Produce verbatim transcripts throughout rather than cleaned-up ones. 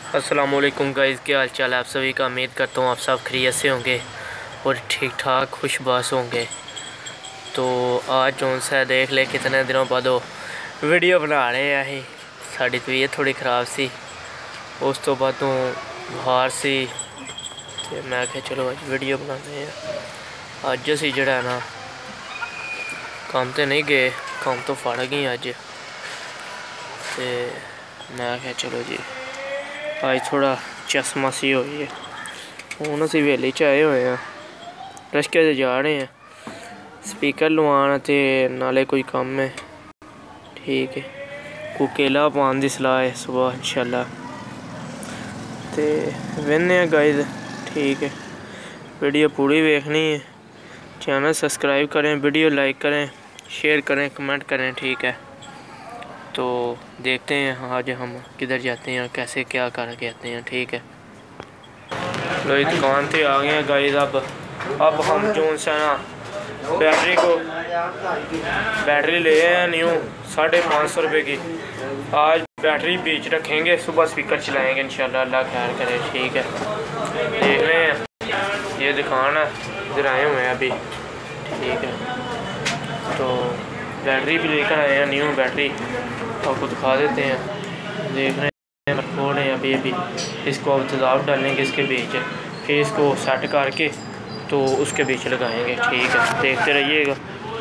अस्सलाम वालेकुम गाइज़, क्या हाल चाल है आप सभी का। उम्मीद करता हूँ आप सब खैरियत से होंगे और ठीक ठाक खुशबाश होंगे। तो आज जो सा देख ले कितने दिनों बाद वीडियो बना रहे हैं। साड़ी तबीयत थोड़ी ख़राब सी, उस तो बाद बुखार सी, तो मैं आख्या चलो आज वीडियो बनाते हैं। अज असी जड़ा है ना काम तो नहीं गए, काम तो फड़ गए अज। तो मैं आख्या चलो जी आज थोड़ा चस्मा सी हो है। हूँ असी वेले च आए हुए हैं, रश्के से जा रहे हैं स्पीकर लवान ते नाले कोई कम है। ठीक है, को केला पान की सलाह है सुबह इंशाल्लाह। तो वेने गाइज ठीक है, वीडियो पूरी देखनी है, चैनल सब्सक्राइब करें, वीडियो लाइक करें, शेयर करें, कमेंट करें। ठीक है, तो देखते हैं आज हम किधर जाते हैं और कैसे क्या करके आते हैं। ठीक है, लो दुकान पे आ गए हैं गाइस। अब अब हम जो सा ना बैटरी को बैटरी ले हैं न्यू साढ़े पाँच सौ रुपये की। आज बैटरी बीच रखेंगे, सुबह स्पीकर चलाएंगे इंशाल्लाह, अल्लाह खैर करे। ठीक है, देख रहे हैं ये दुकान है, इधर आए हुए हैं अभी। ठीक है, तो बैटरी भी लेकर आए हैं, न्यू बैटरी आपको दिखा देते हैं। देख रहे हैं खोल रहे हैं अभी अभी। इसको अब तेज़ाब डालेंगे इसके बीच, फिर इसको सेट करके तो उसके बीच लगाएंगे। ठीक है, देखते रहिएगा।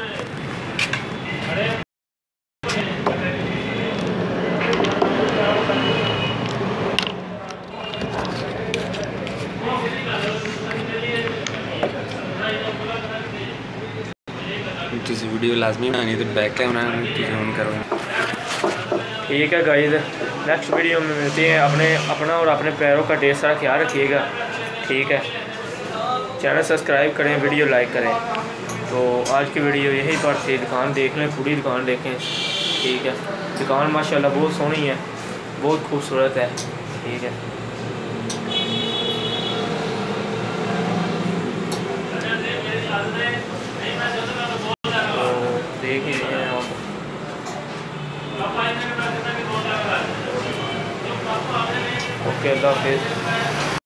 तुझे वीडियो लाजमी बनानी तो बैक कैमरा तुझे ऑन करो। ठीक है गाइस, नेक्स्ट वीडियो में मिलते हैं। अपने अपना और अपने पैरों का ढेर सारा ख्याल रखिएगा। ठीक है, चैनल सब्सक्राइब करें, वीडियो लाइक करें। तो आज की वीडियो यही पर थी। दुकान देख लें, पूरी दुकान देखें। ठीक है, दुकान माशाल्लाह बहुत सोहनी है, बहुत खूबसूरत है। ठीक है, तो देख ही रहे हैं आप। ओके, अल्लाह हाफिज़।